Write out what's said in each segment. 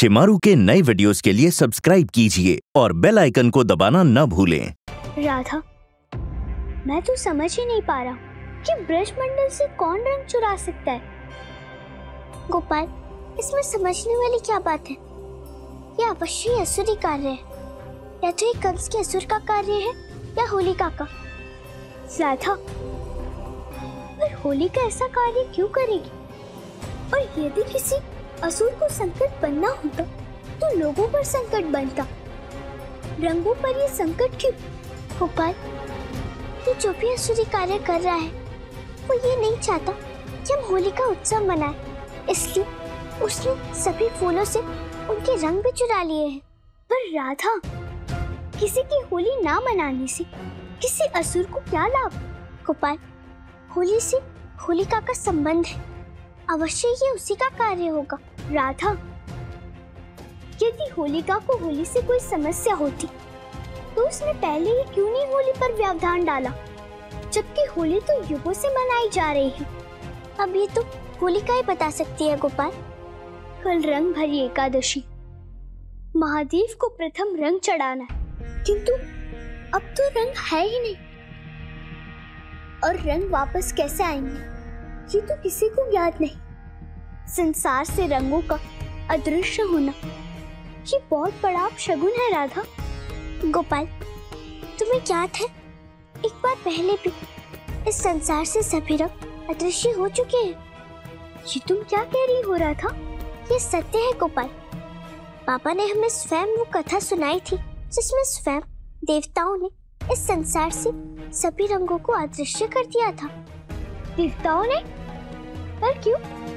शिमारू के नए वीडियोस के लिए सब्सक्राइब कीजिए और बेल आइकन को दबाना न भूलें। राधा, मैं तो समझ ही नहीं पा रहा कि ब्रजमंडल से कौन रंग चुरा सकता है। गोपाल, इसमें समझने वाली क्या बात है? यह अवश्य ही असुरी कार्य है, या तो ये कंस के असुर का कार्य है या होलिका का। राधा, पर होलिका ऐसा कार्य क्यों करेगी? और यदि किसी असुर को संकट बनना होता तो लोगों पर संकट बनता, रंगों पर ये संकट क्यों? गोपाल, ये जो भी असुरी कार्य कर रहा है वो ये नहीं चाहता कि हम होली का उत्सव मनाएं, इसलिए उसने सभी फूलों से उनके रंग भी चुरा लिए हैं। पर राधा, किसी की होली ना मनाने से किसी असुर को क्या लाभ? गोपाल, होली से होलिका का संबंध है, अवश्य ये उसी का कार्य होगा। राधा, यदि होलिका को होली से कोई समस्या होती तो उसने पहले ही क्यों नहीं होली पर व्यवधान डाला, जबकि होली तो युगों से मनाई जा रही है। अब ये तो होलिका ही बता सकती है। गोपाल, कल रंग भरी एकादशी, महादेव को प्रथम रंग चढ़ाना है, किंतु अब तो रंग है ही नहीं, और रंग वापस कैसे आएंगे ये तो किसी को ज्ञात नहीं। संसार से रंगों का अदृश्य होना ये बहुत बड़ा अपशगुन है। राधा, गोपाल, तुम्हें ज्ञात है एक बार पहले भी इस संसार से सभी रंग अदृश्य हो चुके हैं। ये तुम क्या कह रही हो राधा? ये सत्य है गोपाल। पापा ने हमें स्वयं वो कथा सुनाई थी जिसमें स्वयं देवताओं ने इस संसार से सभी रंगों को अदृश्य कर दिया था। देवताओं ने? पर क्यों?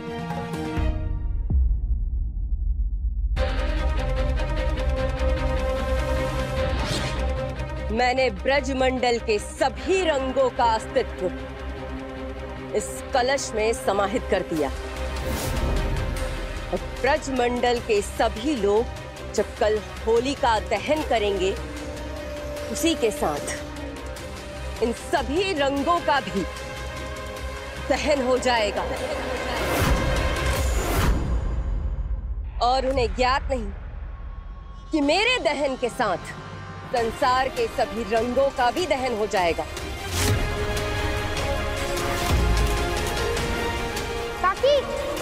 मैंने ब्रजमंडल के सभी रंगों का अस्तित्व इस कलश में समाहित कर दिया। और ब्रजमंडल के सभी लोग जब कल होली का दहन करेंगे, उसी के साथ इन सभी रंगों का भी दहन हो जाएगा। और उन्हें ज्ञात नहीं कि मेरे दहन के साथ संसार के सभी रंगों का भी दहन हो जाएगा। काकी,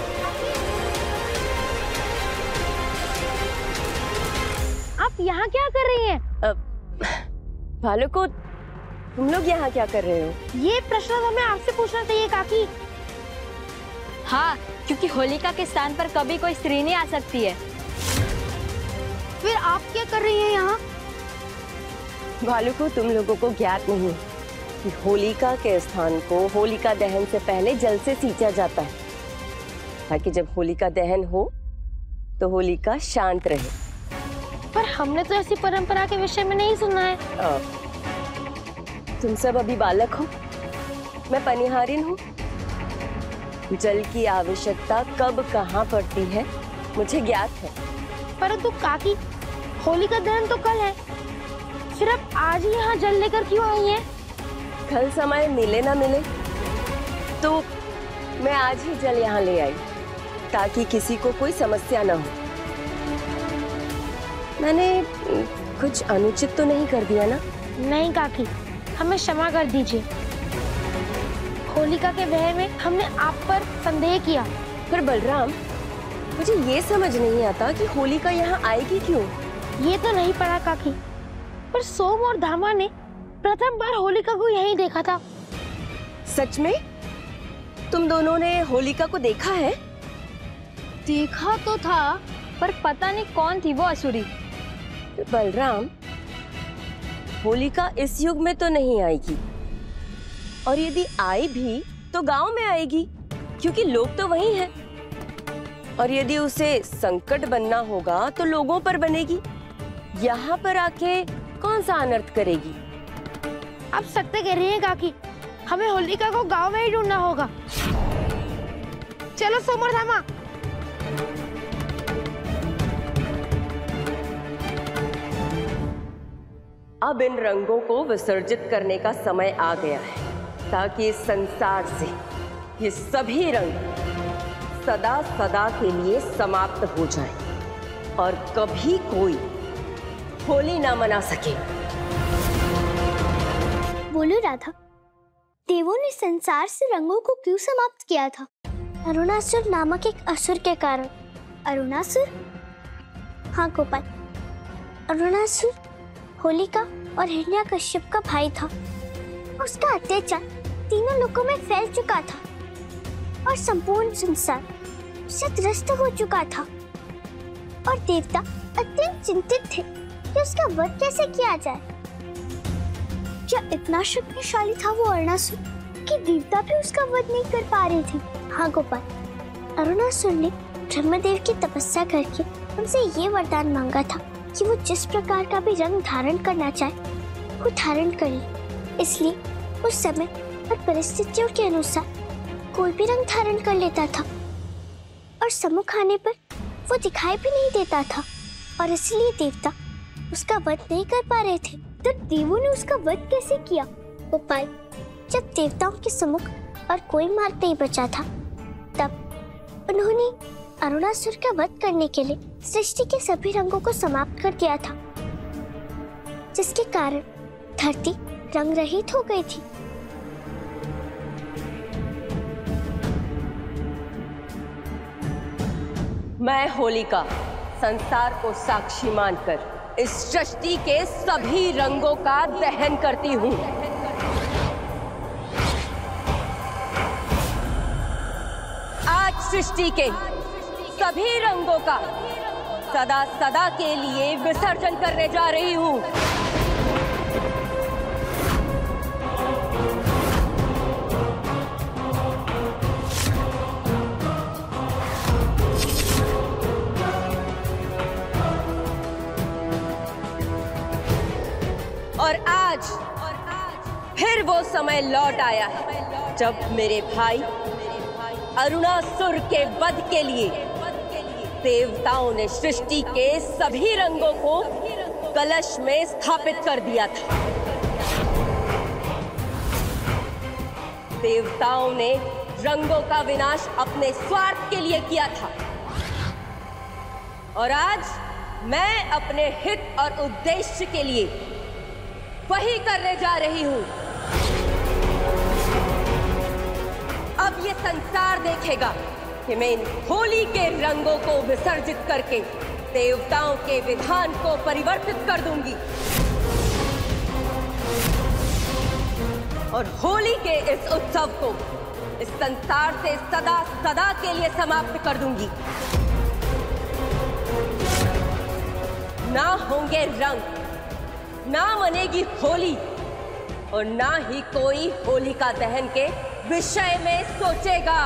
आप यहाँ क्या कर रही हैं? भालू को, तुम लोग यहाँ क्या कर रहे हो? ये प्रश्न हमें आपसे पूछना चाहिए काकी। हाँ, क्योंकि होलिका के स्थान पर कभी कोई स्त्री नहीं आ सकती है। फिर आप क्या कर रही हैं यहाँ? भालू को, तुम लोगों को ज्ञात नहीं कि होलिका के स्थान को होलिका दहन से पहले जल से सींचा जाता है, ताकि जब होलिका दहन हो तो होलिका शांत रहे। पर हमने तो ऐसी परंपरा के विषय में नहीं सुना है। तुम सब अभी बालक हो, मैं पनिहारिन हूँ। जल की आवश्यकता कब कहाँ पड़ती है मुझे ज्ञात है। परंतु काकी, होलिका दहन तो कल है, फिर आप आज ही यहाँ जल लेकर क्यों आई हैं? कल समय मिले ना मिले तो मैं आज ही जल यहाँ ले आई, ताकि किसी को कोई समस्या ना हो। मैंने कुछ अनुचित तो नहीं कर दिया ना? नहीं काकी, हमें क्षमा कर दीजिए। होलिका के वहन में हमने आप पर संदेह किया। पर बलराम, मुझे ये समझ नहीं आता कि होलिका यहाँ आएगी क्यों? ये तो नहीं पड़ा काकी, पर सोम और धामा ने प्रथम बार होलिका को यहीं देखा था। सच में? तुम दोनों ने होलिका को देखा है? देखा तो था, पर पता नहीं कौन थी वो असुरी। बलराम, होलिका इस युग में तो नहीं आएगी, और यदि आई भी तो गांव में आएगी, क्योंकि लोग तो वहीं हैं। और यदि उसे संकट बनना होगा तो लोगों पर बनेगी, यहाँ पर आके कौन सा अनर्थ करेगी। आप सत्य कह रही हैं काकी, हमें होलिका को गांव में ही ढूंढना होगा। चलो सोम और धामा। अब इन रंगों को विसर्जित करने का समय आ गया है, ताकि इस संसार से ये सभी रंग सदा सदा के लिए समाप्त हो जाएं। और कभी कोई होली ना मना सके। बोलो राधा, देवों ने संसार से रंगों को क्यों समाप्त किया था? अरुणासुर नामक एक असुर के कारण। अरुणासुर? हाँ गोपाल, अरुणासुर होलिका और हिरण्यकश्यप का भाई था। उसका अत्याचार तीनों लोकों में फैल चुका था और संपूर्ण संसार उससे त्रस्त हो चुका था। और देवता अत्यंत चिंतित थे कि उसका वध कैसे किया जाए। क्या इतना शक्तिशाली था वो अरुणासुर कि देवता भी उसका वध नहीं कर पा रहे थे? हाँ गोपाल, अरुणासुर ने ब्रह्मदेव की तपस्या करके उनसे ये वरदान मांगा था कि वो जिस प्रकार का भी रंग धारण करना चाहे वो धारण कर ले। इसलिए उस समय और परिस्थितियों के अनुसार कोई भी रंग धारण कर लेता था और सम्मुख आने पर वो दिखाई भी नहीं देता था, और इसलिए देवता उसका वध नहीं कर पा रहे थे। तो देवों ने उसका वध कैसे किया? गोपाल, जब देवताओं के सम्मुख और कोई मार्ग नहीं बचा था, तब उन्होंने अरुणासुर का वध करने के लिए सृष्टि के सभी रंगों को समाप्त कर दिया था, जिसके कारण धरती रंग रहित हो गई थी। मैं होलिका संसार को साक्षी मानकर इस सृष्टि के सभी रंगों का दहन करती हूँ। आज सृष्टि के सभी रंगों का सदा सदा के लिए विसर्जन करने जा रही हूँ। और आज फिर वो समय लौट आया है जब मेरे भाई अरुणासुर के वध के लिए देवताओं ने सृष्टि के सभी रंगों को कलश में स्थापित कर दिया था। देवताओं ने रंगों का विनाश अपने स्वार्थ के लिए किया था, और आज मैं अपने हित और उद्देश्य के लिए वही करने जा रही हूं। अब ये संसार देखेगा कि मैं इन होली के रंगों को विसर्जित करके देवताओं के विधान को परिवर्तित कर दूंगी, और होली के इस उत्सव को इस संसार से सदा सदा के लिए समाप्त कर दूंगी। ना होंगे रंग, ना मनेगी होली, और ना ही कोई होलिका दहन के विषय में सोचेगा।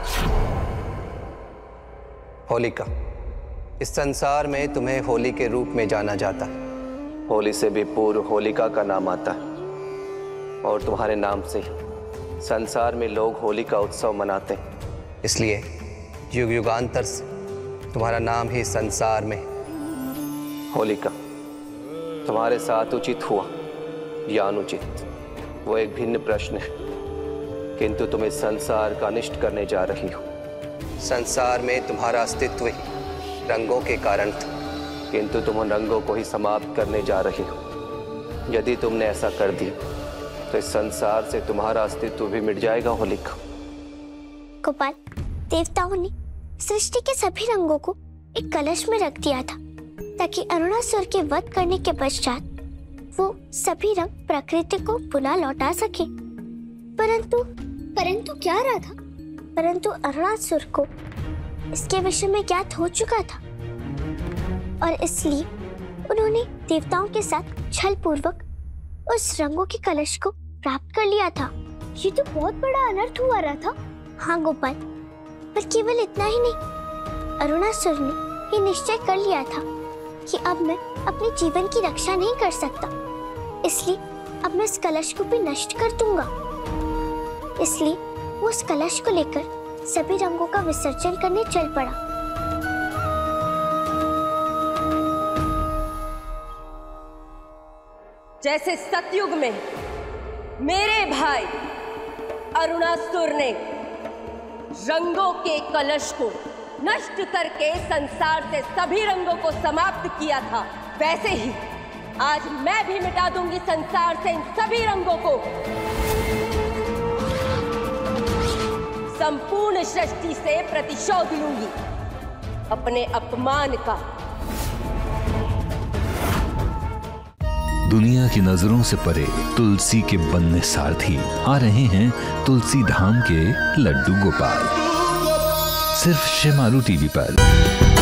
होलिका, इस संसार में तुम्हें होली के रूप में जाना जाता है। होली से भी पूर्व होलिका का नाम आता है, और तुम्हारे नाम से ही संसार में लोग होली का उत्सव मनाते हैं। इसलिए युग युगांतर से तुम्हारा नाम ही संसार में होलिका। तुम्हारे साथ उचित हुआ या अनुचित, वो एक भिन्न प्रश्न है, किंतु तुम इस संसार का अनिष्ट करने जा रही हो। संसार में तुम्हारा अस्तित्व ही रंगों के कारण था, किंतु तुम उन रंगों को ही समाप्त करने जा रही हो। यदि तुमने ऐसा कर दिया तो इस संसार से तुम्हारा अस्तित्व भी मिट जाएगा होलिका। गोपाल, देवताओं ने सृष्टि के सभी रंगों को एक कलश में रख दिया था ताकि अरुणासुर के वध करने के पश्चात वो सभी रंग प्रकृति को पुनः लौटा सके। परंतु क्या राधा? परंतु अरुणासुर को इसके विषय में ज्ञात हो चुका था, और इसलिए उन्होंने देवताओं के साथ छल पूर्वक उस रंगों के कलश को प्राप्त कर लिया था। ये तो बहुत बड़ा अनर्थ हुआ राधा। हाँ गोपाल, पर केवल इतना ही नहीं, अरुणासुर ने ये निश्चय कर लिया था कि अब मैं अपने जीवन की रक्षा नहीं कर सकता, इसलिए अब मैं इस कलश को भी नष्ट कर दूंगा। इसलिए वो उस कलश को लेकर सभी रंगों का विसर्जन करने चल पड़ा। जैसे सतयुग में मेरे भाई अरुणासुर ने रंगों के कलश को नष्ट करके संसार से सभी रंगों को समाप्त किया था, वैसे ही आज मैं भी मिटा दूंगी संसार से इन सभी रंगों को। संपूर्ण सृष्टि से प्रतिशोध लूंगी अपने अपमान का। दुनिया की नजरों से परे तुलसी के बनने सारथी आ रहे हैं तुलसी धाम के लड्डू गोपाल, सिर्फ शेमारू टीवी पर।